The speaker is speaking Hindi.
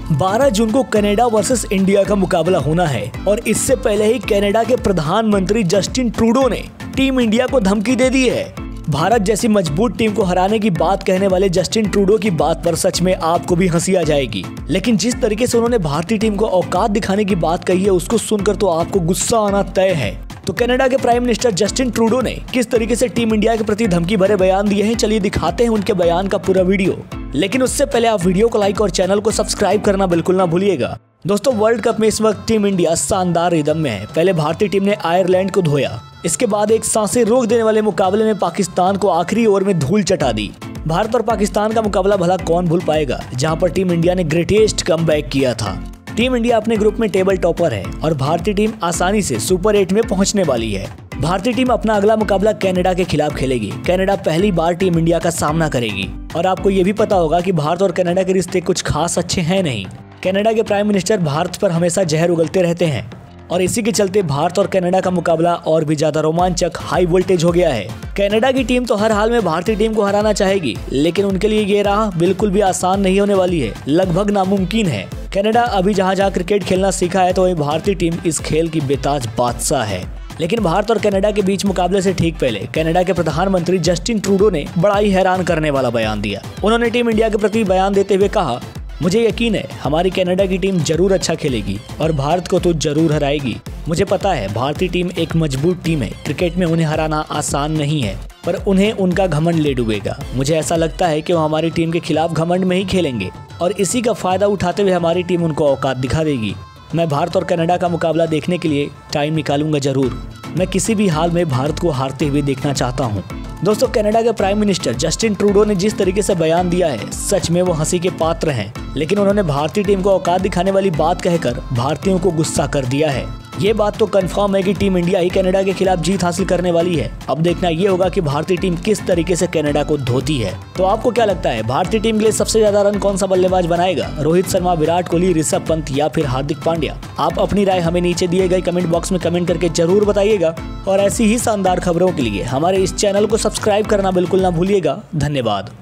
12 जून को कनाडा वर्सेस इंडिया का मुकाबला होना है और इससे पहले ही कनाडा के प्रधानमंत्री जस्टिन ट्रूडो ने टीम इंडिया को धमकी दे दी है। भारत जैसी मजबूत टीम को हराने की बात कहने वाले जस्टिन ट्रूडो की बात पर सच में आपको भी हंसी आ जाएगी, लेकिन जिस तरीके से उन्होंने भारतीय टीम को औकात दिखाने की बात कही है उसको सुनकर तो आपको गुस्सा आना तय है। तो कनाडा के प्राइम मिनिस्टर जस्टिन ट्रूडो ने किस तरीके से टीम इंडिया के प्रति धमकी भरे बयान दिए हैं, चलिए दिखाते हैं उनके बयान का पूरा वीडियो। लेकिन उससे पहले आप वीडियो को लाइक और चैनल को सब्सक्राइब करना बिल्कुल ना भूलिएगा। दोस्तों, वर्ल्ड कप में इस वक्त टीम इंडिया शानदार रिदम में है। पहले भारतीय टीम ने आयरलैंड को धोया, इसके बाद एक सांसें रोक देने वाले मुकाबले में पाकिस्तान को आखिरी ओवर में धूल चटा दी। भारत और पाकिस्तान का मुकाबला भला कौन भूल पाएगा, जहां पर टीम इंडिया ने ग्रेटेस्ट कमबैक किया था। टीम इंडिया अपने ग्रुप में टेबल टॉपर है और भारतीय टीम आसानी से सुपर 8 में पहुंचने वाली है। भारतीय टीम अपना अगला मुकाबला कनाडा के खिलाफ खेलेगी। कनाडा पहली बार टीम इंडिया का सामना करेगी और आपको ये भी पता होगा कि भारत और कनाडा के रिश्ते कुछ खास अच्छे हैं नहीं। कनाडा के प्राइम मिनिस्टर भारत पर हमेशा जहर उगलते रहते हैं और इसी के चलते भारत और कनाडा का मुकाबला और भी ज्यादा रोमांचक हाई वोल्टेज हो गया है। कनाडा की टीम तो हर हाल में भारतीय टीम को हराना चाहेगी, लेकिन उनके लिए ये राह बिल्कुल भी आसान नहीं होने वाली है, लगभग नामुमकिन है। कनाडा अभी जहां क्रिकेट खेलना सीखा है तो वही भारतीय टीम इस खेल की बेताज बादशाह है। लेकिन भारत और कनाडा के बीच मुकाबले से ठीक पहले कनाडा के प्रधानमंत्री जस्टिन ट्रूडो ने बड़ा ही हैरान करने वाला बयान दिया। उन्होंने टीम इंडिया के प्रति बयान देते हुए कहा, मुझे यकीन है हमारी कनाडा की टीम जरूर अच्छा खेलेगी और भारत को तो जरूर हराएगी। मुझे पता है भारतीय टीम एक मजबूत टीम है, क्रिकेट में उन्हें हराना आसान नहीं है, पर उन्हें उनका घमंड ले डूबेगा। मुझे ऐसा लगता है कि वो हमारी टीम के खिलाफ घमंड में ही खेलेंगे और इसी का फायदा उठाते हुए हमारी टीम उनको औकात दिखा देगी। मैं भारत और कनाडा का मुकाबला देखने के लिए टाइम निकालूंगा जरूर। मैं किसी भी हाल में भारत को हारते हुए देखना चाहता हूँ। दोस्तों, कनाडा के प्राइम मिनिस्टर जस्टिन ट्रूडो ने जिस तरीके से बयान दिया है सच में वो हंसी के पात्र हैं, लेकिन उन्होंने भारतीय टीम को औकात दिखाने वाली बात कहकर भारतीयों को गुस्सा कर दिया है। ये बात तो कंफर्म है कि टीम इंडिया ही कनाडा के खिलाफ जीत हासिल करने वाली है। अब देखना ये होगा कि भारतीय टीम किस तरीके से कनाडा को धोती है। तो आपको क्या लगता है, भारतीय टीम के लिए सबसे ज्यादा रन कौन सा बल्लेबाज बनाएगा? रोहित शर्मा, विराट कोहली, ऋषभ पंत या फिर हार्दिक पांड्या? आप अपनी राय हमें नीचे दिए गए कमेंट बॉक्स में कमेंट करके जरूर बताइएगा और ऐसी ही शानदार खबरों के लिए हमारे इस चैनल को सब्सक्राइब करना बिल्कुल ना भूलिएगा। धन्यवाद।